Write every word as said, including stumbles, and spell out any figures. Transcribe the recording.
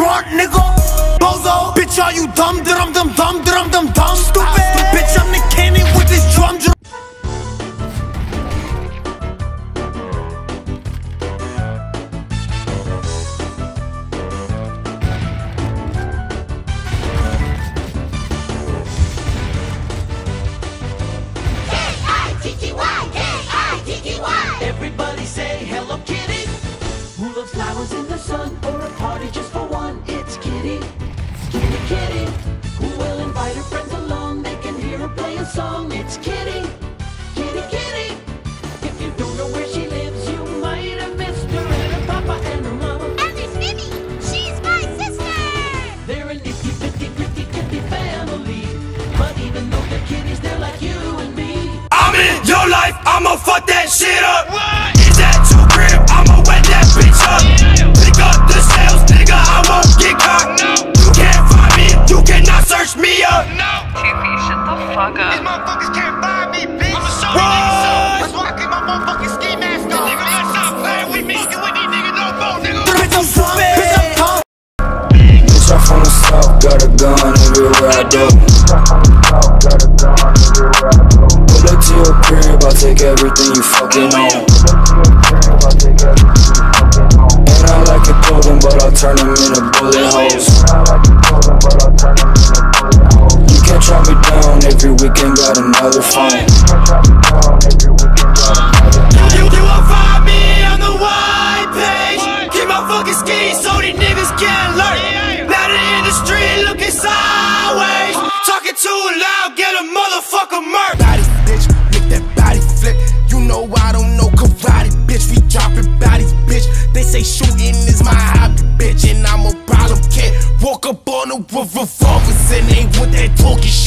front, nigga. Bozo, bitch, are you dumb, dum, dum, dum, dum, dum, dumb? Stupid, bitch, I'm the candy with this drum, drum. Everybody say Hello Kitty. Who loves flowers in the sun or a party just for one? It's Kitty, Kitty, Kitty. Who will invite her friends along? They can hear her play a song. It's Kitty, Kitty, Kitty. If you don't know where she lives, you might have missed her and her papa and her mama. And there's Mimi, she's my sister. They're a nifty, gritty, gritty, gritty family. But even though they're kitties, they're like you and me. I'm in your life, I'ma fuck that shit up. Is that your crib? I'ma wet that bitch up. Pick up the sales, nigga, I won't get caught. You can't find me, you cannot search me up. T P, shut the fuck up. These motherfuckers can't find me, bitch. I'ma show you niggas so. That's why I keep my motherfucking ski mask on. Nigga, let's stop playing with me. Fucking with these niggas, no phone, nigga. Bitch, I'm stupid, bitch, I'm dumb. Bitch, I'm from the south, got a gun everywhere I go. Pull up to your crib, I'll take everything you fucking own. And I like it golden, but I'll turn them into bullet holes. You can't track me down, every weekend got another phone. You, you won't find me on the white page. Keep my fucking skis so these niggas can't lurk. Now they in the street looking sideways. Talking too loud, get a motherfucker murked. Body, bitch, make that body flip. You know I don't know karate, bitch. We dropping bodies, bitch. They say shooting is my hobby, bitch, and I'm a problem kid. Walk up on the roof revolvers and they with that talking shit.